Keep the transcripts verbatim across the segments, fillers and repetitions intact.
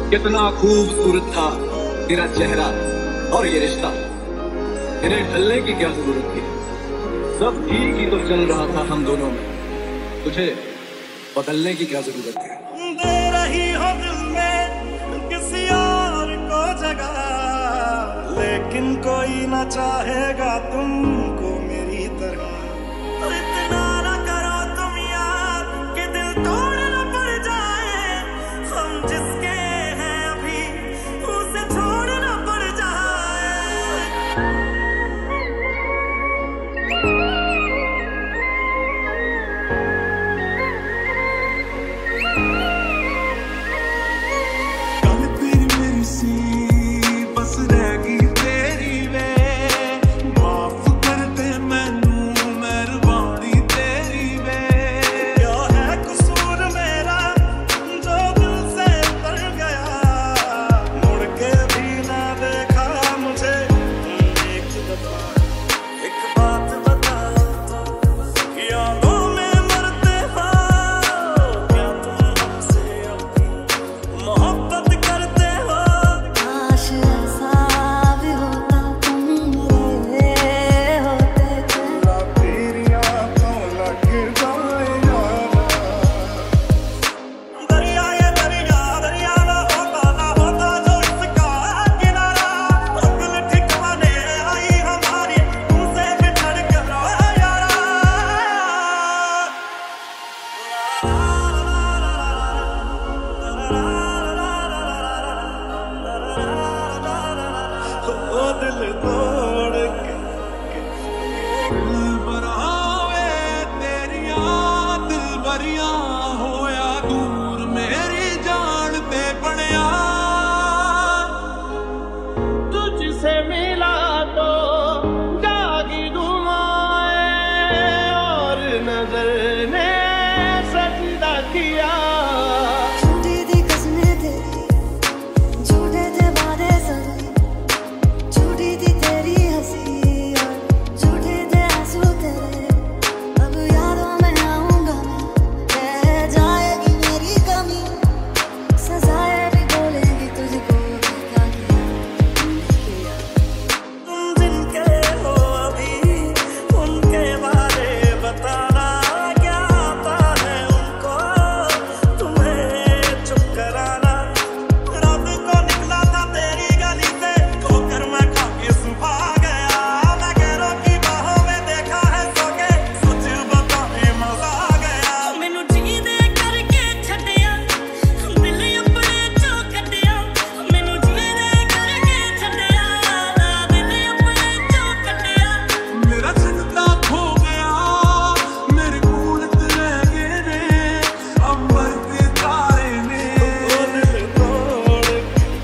कितना खूबसूरत था तेरा चेहरा और ये रिश्ता, इन्हें ढलने की क्या जरूरत थी। सब ठीक ही तो चल रहा था हम दोनों में, तुझे बदलने की क्या जरूरत थी। दे रही हो दिल में किसी और को जगह, लेकिन कोई ना चाहेगा तुमको मेरी तरह। इतना ना करो तुम यार कि दिल तोड़ना पड़ जाए, हम जिसके हैं अभी उसे छोड़ना पड़ जाए। कल तेरी मेरी सी बस रह गई तेरी वे, माफ कर दे मैनू मेहरबानी तेरी वे। क्या है कसूर मेरा जो दिल से उतर गया, मुड़ के भी ना देखा मुझे एक दफा। एक बात बताओ तो यादों में मरते हो, क्या तुम हमसे अपनी मोहब्बत करते हो। काश ऐसा भी होता तुम मेरे होते तो। तेरी आंखों लग जाए यारा, दरिया ये दरिया दरिया ना होता ना होता जो इसका किनारा। अकल ठिकाने आई हमारी तुमसे बिछड़ कर यारा। ओ दिल तोड़ के दिल बनावे तेरियां दिल भरियां होया दूर मेरी जान ते बनिया। तुझसे मिला तो जागी दुआएं और नजर ने सजदा किया। झूठी थी कसमें तेरी, झूठे थे वादे सभी, झूठी थी तेरी हंसी और झूठे थे आंसू तेरे। अब यादों में आऊंगा मैं, रह जाएगी मेरी कमी, सजाएं भी बोलेगी तुझको कि क्या किया, तुम जिनके हो अभी उनके बारे बताना, क्या आता है उनको तुम्हें चुप कराना। रात को निकला था तेरी गली से, ठोकर मैं खा के सुबह गया। मैं गैरों की बाहों में देखा है सो के, सच बताने मजा आ गया। मैनू जीदे करके छड्डिया, दिल अपने चों कड्डिया। मैनू जीदे करके छड्डिया, दिल अपने चों कड्डिया। मेरा जिंदा खो गया, मेरे कूलत रह गए ने अंबर के तारे ने। ओ दिल तोड़ के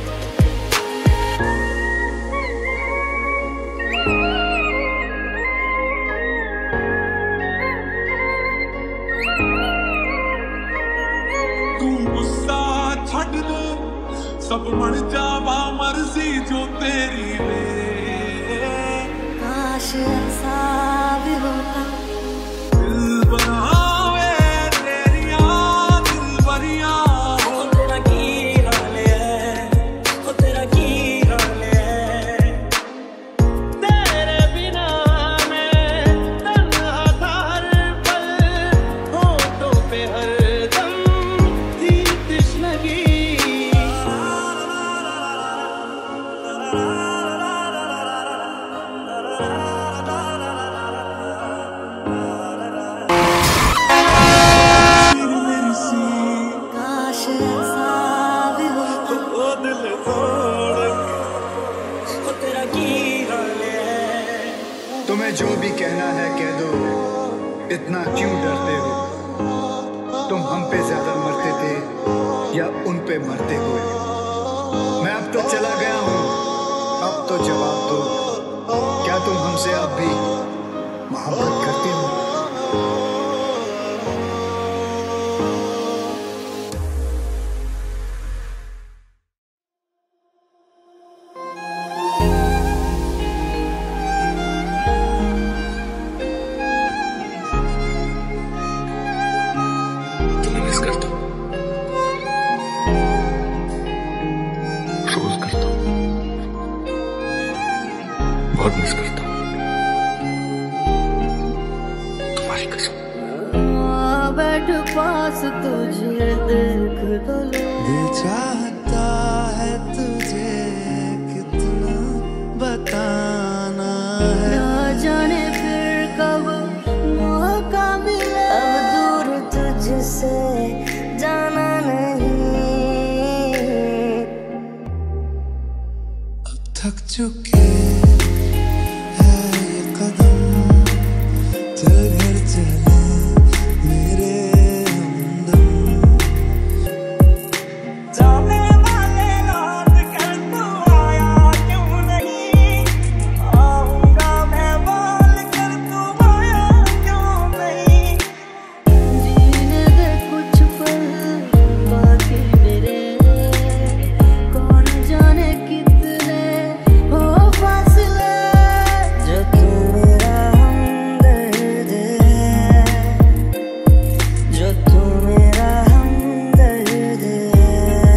तू गुस्सा छड्ड दे, सब मन जावा मर्जी जो तेरी वे। काश ऐसा भी होता दिल बनावे तेरियां दिल भरियां हो। तेरा की हाल है, हो तेरा की हाल है। तेरे बिना मैं तन्हा था हर पल, होठों पे हरदम थी तश्नगी। मेरी सी काश ऐसा भी होता ओ दिल तोड़ के, हो तेरा की हाल है। तुम्हें जो भी कहना है कह दो, इतना क्यों डरते हो। तुम हम पे ज्यादा मरते थे या उन पे मरते हुए। मैं अब तो चला गया हूँ, अब तो जवाब दो, क्या तुम हमसे अब भी मोहब्बत करते हो। तुम्हें मिस करता हूँ। बहुत मिस करता हूँ, तुम्हारी कसम। बैठ पास तुझे देख तो लो, दिल चाहता है तुझे कितना बताना है, ना जाने फिर कब मौका मिले, अब दूर तुझसे जाना नहीं, अब थक चुके हैं ये कदम, चल घर चले मेरे हमदम, जाने वाले लौट कर तू आया क्यों नहीं, आऊंगा मैं बोल कर तू आया क्यों नहीं, जीने दे कुछ पल बाकी मेरे, कौन जाने कितने हो फासले, जो तू मेरा हमदर्द है, जो तू मेरा हमदर्द है,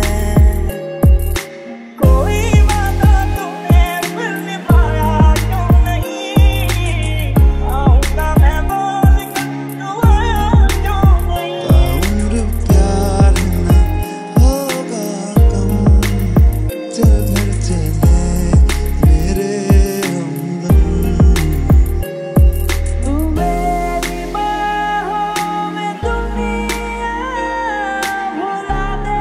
कोई वादा तूने फिर निभाया क्यों नहीं, आऊंगा मैं बोल कर तू आया क्यों नहीं, उम्र प्यार न होगा कम, चल घर चले मेरे हमदम, तू मेरी बाहों में दुनिया भुला दे,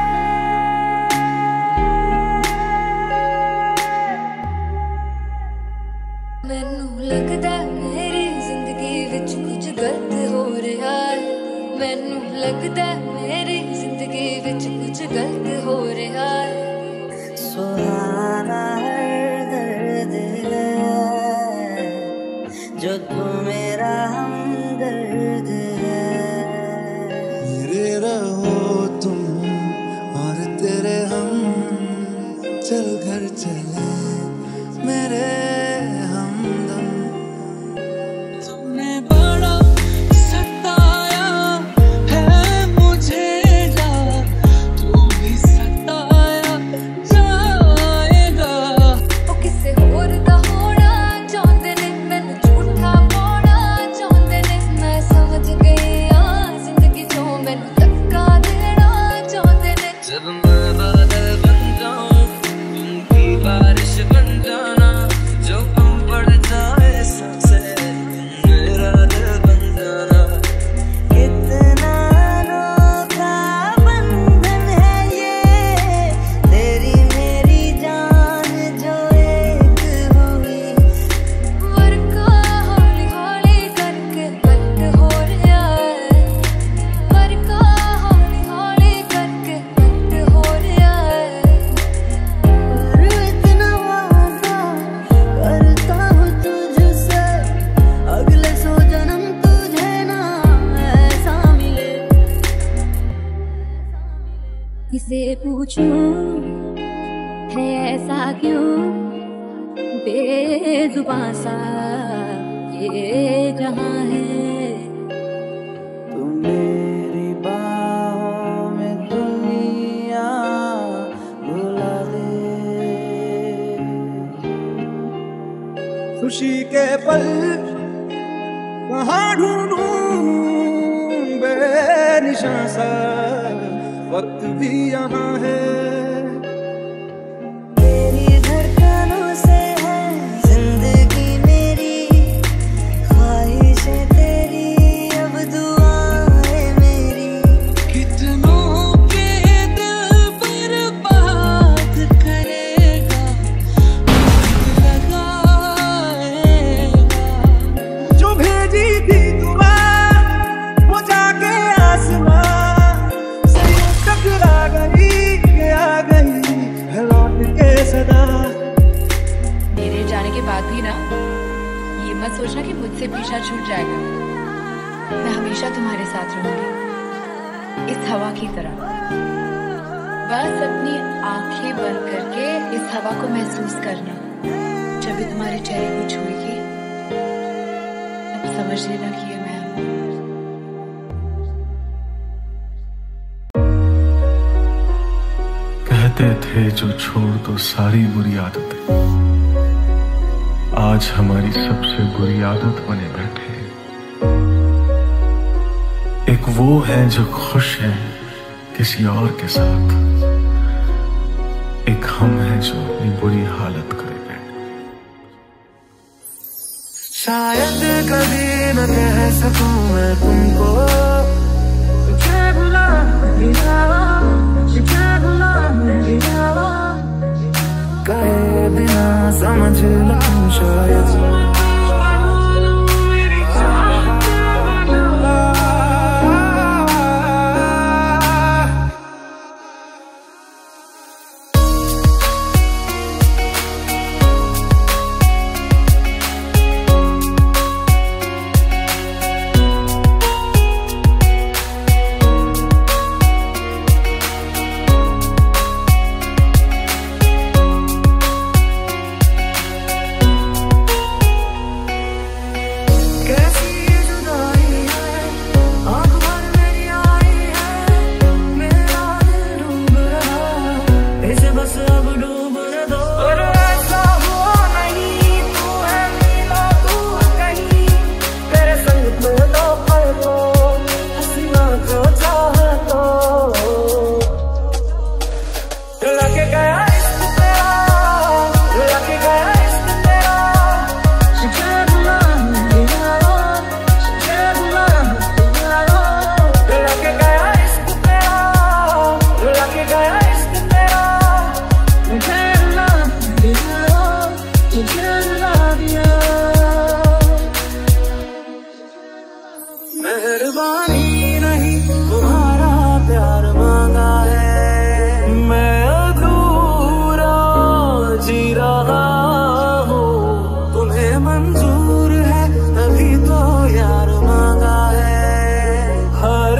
ਮੈਨੂੰ ਲੱਗਦਾ ਮੇਰੀ ਜ਼ਿੰਦਗੀ ਵਿੱਚ ਕੁਝ ਗਲਤ ਹੋ ਰਿਹਾ ਹੈ, ਮੈਨੂੰ ਲੱਗਦਾ ਮੇਰੀ ਜ਼ਿੰਦਗੀ ਵਿੱਚ ਕੁਝ ਗਲਤ ਹੋ ਰਿਹਾ ਹੈ, ਸੁਹਾना हर दर्द है, जो तू मेरा हमदर्द है, मेरे रहो तुम और तेरे हम, चल घर चले मेरे हमदम, तुमने बड़ा सताया है मुझे यार, तू भी सताया जाएगा, ਉਹ ਕਿਸੇ ਹੋਰ ਦਾ ਹੋਣਾ ਚਾਹੁੰਦੇ ਨੇ, ਮੈਨੂੰ ਝੂਠਾ ਪਾਉਣਾ ਚਾਹੁੰਦੇ ਨੇ, ਮੈਂ ਸਮਝ ਗਈ ਆ ਜ਼ਿੰਦਗੀ ਚੋਂ ਮੈਨੂੰ ਧੱਕਾ ਦੇਣਾ ਚਾਹੁੰਦੇ ਨੇ, जब मैं बादल बन जाऊं तुम की बारिश बन जाना, जो कम पड़ जाए सबसे तुम मेरा दिल बन जाना, कितना अनोखा बंधन है ये, तेरी मेरी जान जो एक हुई, ਵਰਕਾ ਹੌਲੀ ਹੌਲੀ ਕਰਕੇ ਬੰਦ ਹੋ ਰਿਹਾ ਹੈ, ਵਰਕਾ ਹੌਲੀ ਹੌਲੀ ਕਰਕੇ ਬੰਦ ਹੋ ਰਿਹਾ ਹੈ, पर इतना वादा करता हूँ तुझसे, अगले सौ जन्म तुझे ना ऐसा मिले, किसे पूछूं है ऐसा क्यों बेजुबां सा ये जहां है, तू मेरी बाहों में दुनिया भुला दे, खुशी के पल कहाँ ढूंढूं बेनिशां सा, वक्त भी यहाँ है, तेरी धड़कनों से है जिंदगी मेरी, ख्वाहिशें तेरी अब दुआएं मेरी, कितनों के दिल बर्बाद करेगा, लगाएगा, जो भेजी थी दुआ वो जाके आसमां से टकरा गई, के आ गई है लौट के सदा, मेरे जाने के बाद भी ना ये मत सोचना कि मुझसे पीछा छूट जाएगा, मैं हमेशा तुम्हारे साथ रहूंगी इस हवा की तरह, बस अपनी आंखें बंद करके इस हवा को महसूस करना, जब भी तुम्हारे चेहरे को छुएगी तब समझ लेना कि ये मैं हूं। कहते थे जो छोड़ दो सारी बुरी आदतें, आज हमारी सबसे बुरी आदत बने बैठे। एक वो है जो खुश है किसी और के साथ, एक हम है जो अपनी बुरी हालत करे बैठे। शायद कभी न कह सकूं मैं तुमको, तुझे भुला नहीं जावा, तुझे भुला नहीं जावा, कहे बिना समझ लूं शायद। मेहरबानी नहीं तुम्हारा प्यार मांगा है, मैं अधूरा जी रहा हूँ, तुम्हें मंजूर है तभी तो यार मांगा है, हर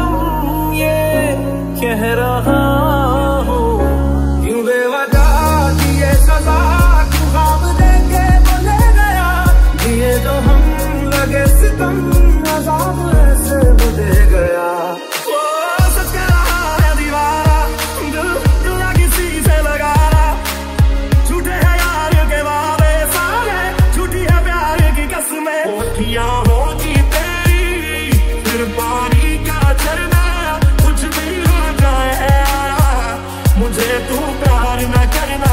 दम ये कह रहा हूँ, क्यों बेवजह दिए सजा, क्यों ख्वाब देके बोले गया, दिए जो हम लगे सितम अज़ाब ऐसे मुझे गया। वो सच कह रहा है दीवारा, दिल दिल किसी से लगाना, झूठे है यार के वादे सारे, झूठी है प्यार की कसमें, होठियां होती तेरी फिर पानी का झरना, कुछ भी हो जाए यारा, मुझे तू प्यार न करना।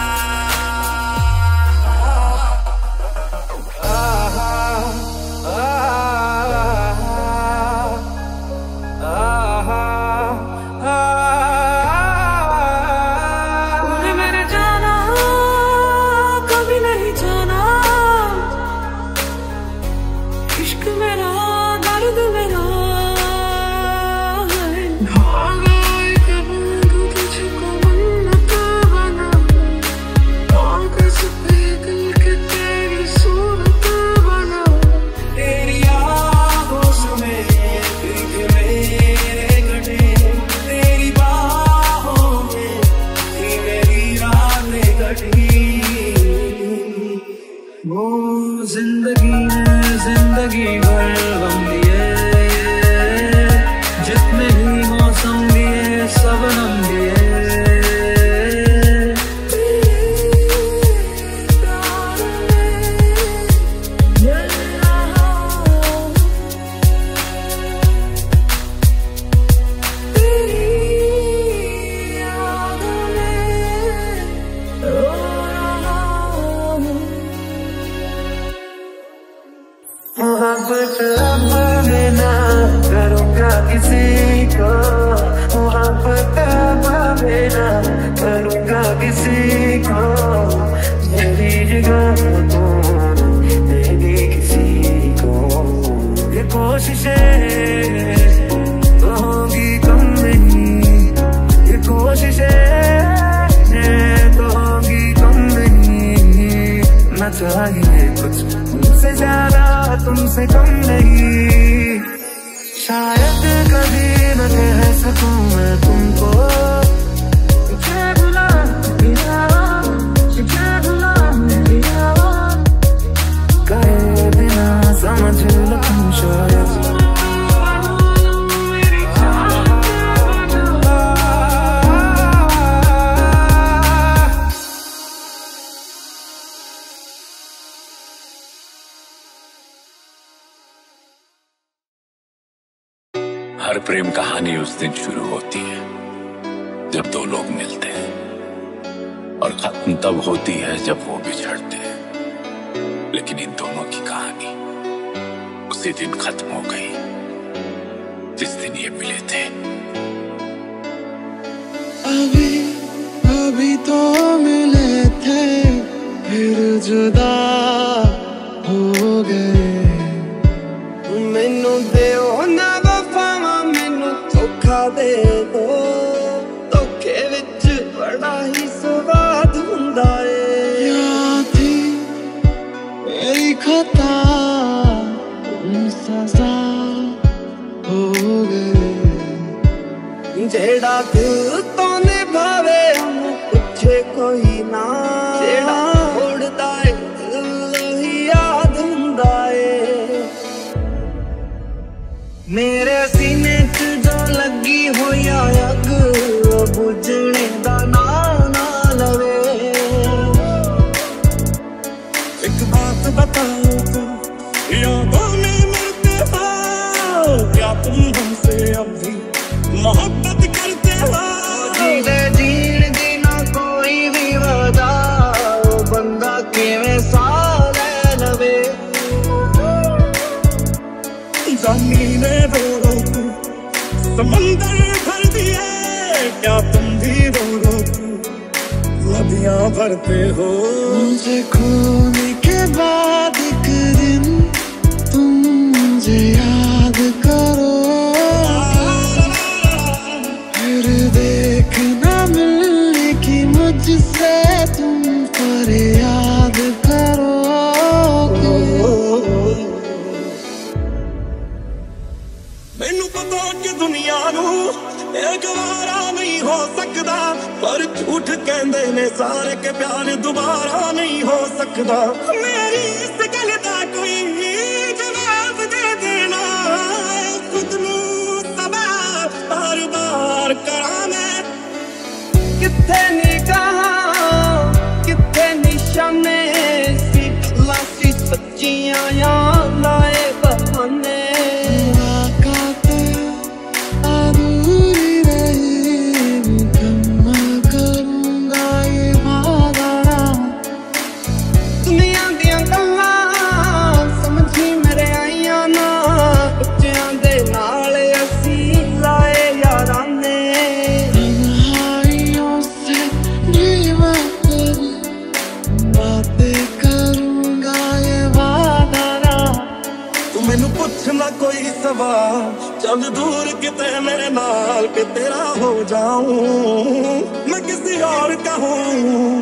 जिंदगी में जिंदगी भर गम दिए, जितने भी मौसम दिए सब नम दिए, मोहब्बत अब मैं ना करूँगा किसी को, मोहब्बत अब मैं ना करूँगा किसी को, मेरी जगह तो देगी किसी को, ये कोशिशें तो होगी कम नहीं, ये कोशिशें तो होगी कम नहीं, न चाहिए कुछ तुमसे ज्यादा तुमसे कम नहीं, शायद कभी न कह सकूं मैं तुमको, तुझे भुला नहीं जावा, तुझे भुला नहीं जावा, कहे बिना समझ लूं शायद। हर प्रेम कहानी उस दिन शुरू होती है जब दो लोग मिलते हैं, और खत्म तब होती है जब वो बिछड़ते हैं। लेकिन इन दोनों की कहानी उसी दिन खत्म हो गई जिस दिन ये मिले थे। अभी अभी तो मिले थे, फिर जुदा हो गए। मैनू देओ ना वफावा, मैनू धोखा दे दो। धोखे विच बड़ा ही स्वाद हुंदा है। या थी मेरी खता, तुम सजा हो गए। जेड़ा दिल तो निभावे हम पूछे कोई ना, जेड़ा उड़दा है दिल ही याद हुंदा है। मेरे सीने च जो लगी होई अग, बुझने दा ना ना लवे। एक बात बताओ तुम, यादों में मरते हो, क्या तुम हमसे अब भी मोहब्बत करते हो? जीने जीण दी ना कोई भी वजह, बंदा किवें साह ले लवे। ज़मीने रो रो के समंदर भर दिए, क्या तुम भी रो रो के नदियां भरते हो? मुझे खोने के बाद एक दिन तुम मुझे याद करो, फिर देखना मिलने की मुझसे तुम पर याद करो। मैनू पता कि दुनिया नू ये गवारा नहीं हो सकता, पर झूठ कहंदे ने सारे के प्यार दोबारा नहीं हो सकता। मेरी इस गल दा कोई जवाब दे देना, खुद नू सवाल बार बार करा मैं। किथे निगाहां किथे निशाने सी, गल्लां सी सच्चियां या लाए बहाने। कोई सवाल चल दूर किते मेरे नाल, के तेरा हो जाऊं मैं किसी और का हूं।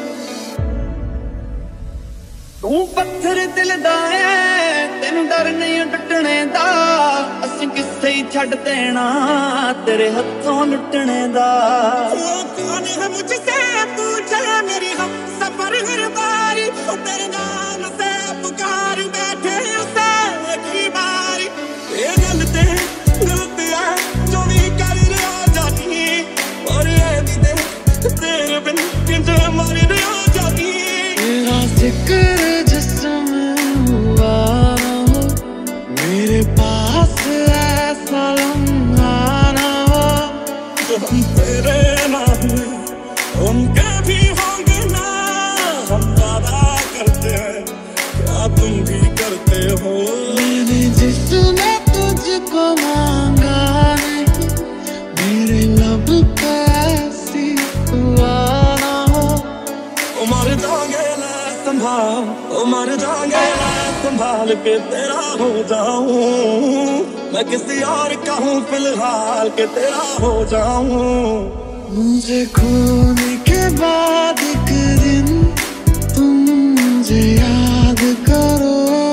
तू पत्थर दिल दा है, तेनू डर नहीं टुटने दा। असीं किसे ही छड़ देना तेरे हथों लुटने दा। वो कौन है मुझसे पूछे मेरी हम सफर हर बारी, तेरे नाम से पुकार बैठे उसे एक बारी। ये गलते गलते है जो भी कर रहा जानी, और ये भी दे तेरे बिन किंजे मर रहा जानी। तेरा जिक्र जिसमें हुआ ना हो, मेरे पास ऐसा लम्हा ना हो। जो हम तेरे ना हुए उनके भी होंगे ना, हम वादा करते हैं क्या तुम भी करते हो? मैंने जिसने तुझको मांगा नहीं, मेरे लब पे ऐसी हुआ ना हो। ओ मर जाएंगे मैं संभाल, ओ मर जाएंगे मैं संभाल के तेरा हो जाऊं मैं। किसी और का हूँ फिलहाल के तेरा हो जाऊं। मुझे खोने के बाद एक दिन तुम मुझे याद करो,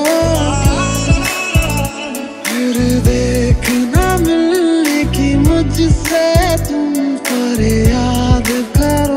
फिर देखना मिलने की मुझसे तुम पर याद करो।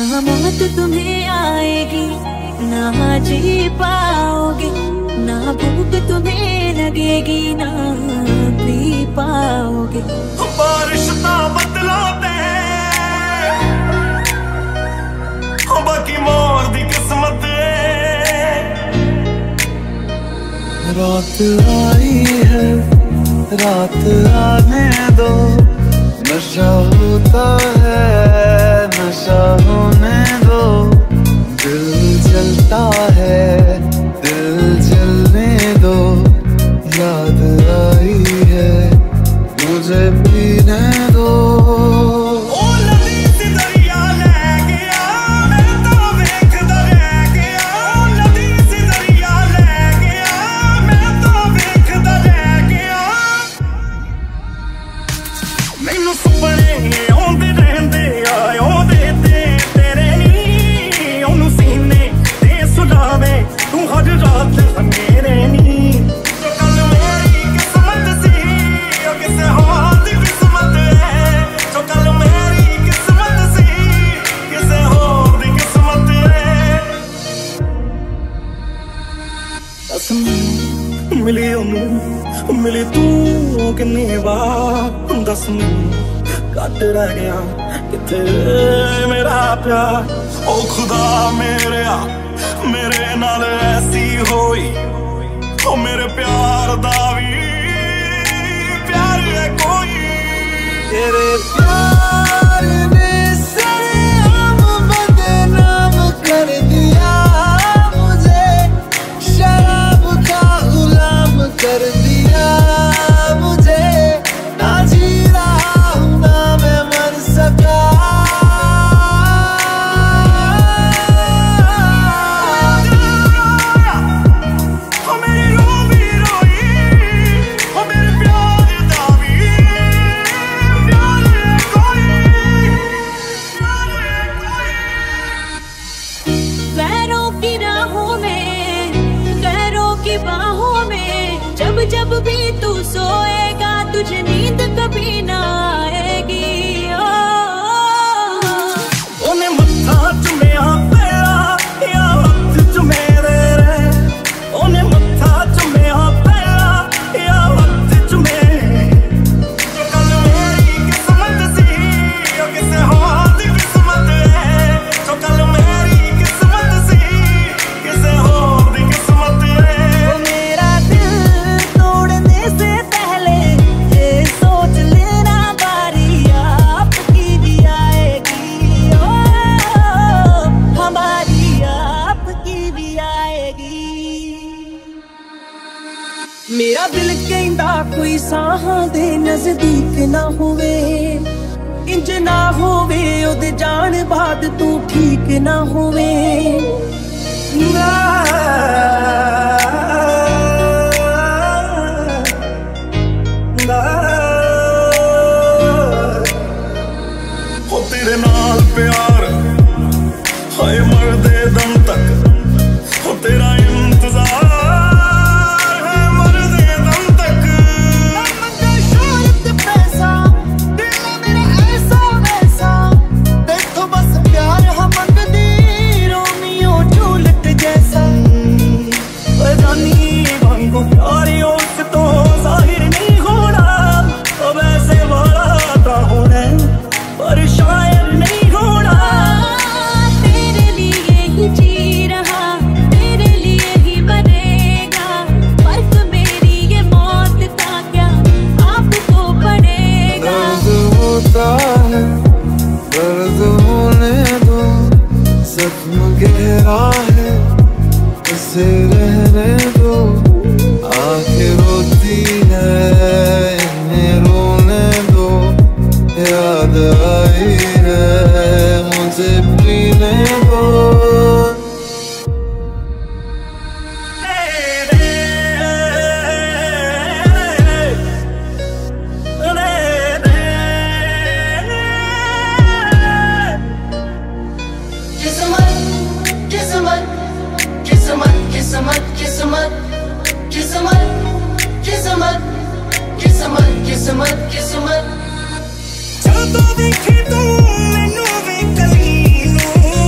ना मौत तुम्हें आएगी, ना जी पाओगे, ना भूख तुम्हें लगेगी, ना पी पाओगे। बारिश ता बदला ते बाकी मोर दी किस्मत। रात आई है, रात आने दो, नशा होता है, नशा होने दो। दिल जलता है, दिल जलने दो। याद आई है, मुझे पीने दो। मिली ओनू मिली तू किन्नी बार, दस मैनू घट रह गया किथे मेरा प्यार। ओ खुदा मेरे आ मेरे नाल ऐसी होई, ओ मेरे प्यार दा भी प्यार है कोई। तेरे प्यार ने सरेआम बदनाम कर दिया मुझे, शराब का गुलाम कर दिया मुझे। ना जी रहा हूँ ना मैं मर सका। जब भी तू सोएगा तुझे नींद कभी ना आएगी। ओने मत्था चुमिया पहला या हथ चुमे रे, ओने मत्था चुमिया पहला या हथ चुमे। जो कल मेरी किस्मत सी ओ किसे होर दी किस्मत है, जो कल मेरी किस्मत सी किसे होर दी किस्मत है। मेरा दिल तोड़ने से पहले ये सोच लेना बारी आपकी भी आएगी। ओ हमारी आपकी भी आएगी। मेरा दिल कहंदा कोई साहां दे नजदीक ना होवे, इंज ना होवे ओदे जान बाद तू ठीक ना होवे। ना तेरे नाल प्यार हाय मरदे दम तक, हो तेरा इंतजार है मरदे दम तक। शोहरत पैसा दिल मेरा ऐसा वैसा, देखो बस प्यार हम मंगदी रोमियो जूलियट जैसा। रानी वांगू प्यारी उस तो जाहिर नहीं होना, तो वैसे वाला तो होना पर शायर नहीं होना। तेरे लिए ही जी रहा, तेरे लिए ही बनेगा। फर्क मेरी ये मौत का क्या आपको पड़ेगा। दर्द होता है, दर्द होने दो, जख्म गहरा है इसे रहने दो। आंखें रोती है इन्हें रोने दो, याद आई है मुझे पीने दो। किस्मत किस्मत किस्मत किस्मत किस्मत किस्मत किस्मत किस्मत किस्मत। ਜਦੋਂ ਦੇਖੀ ਤੂੰ ਮੈਨੂੰ ਵੀ ਕਲੀ ਨੂੰ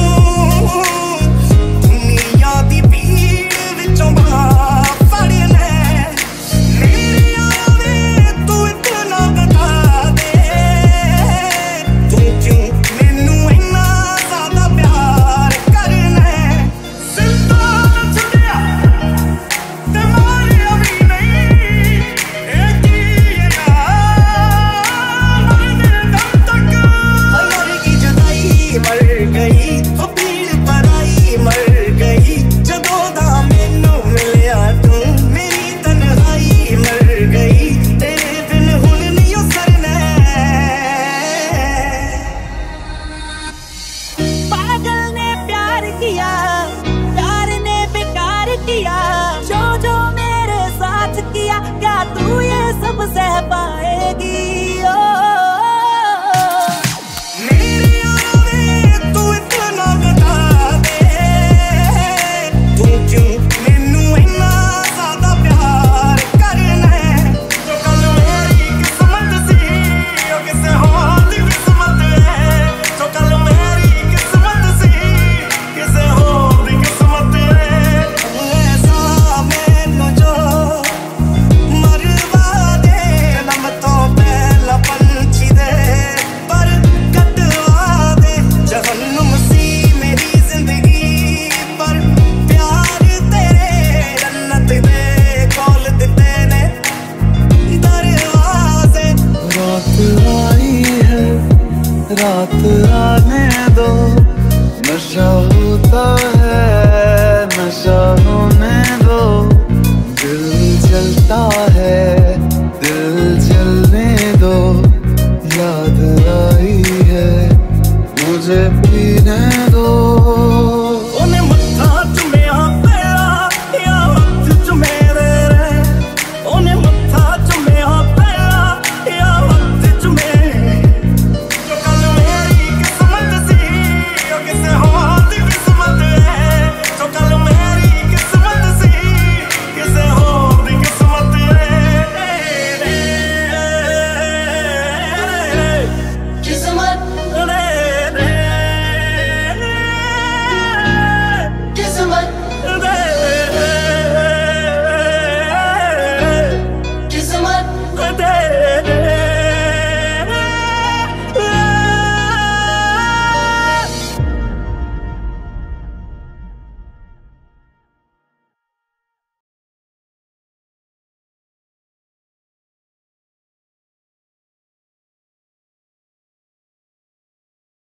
साथ आने दो। नशा होता है नशा होने दो। दिल जलता है दिल जलने दो। याद आई है मुझे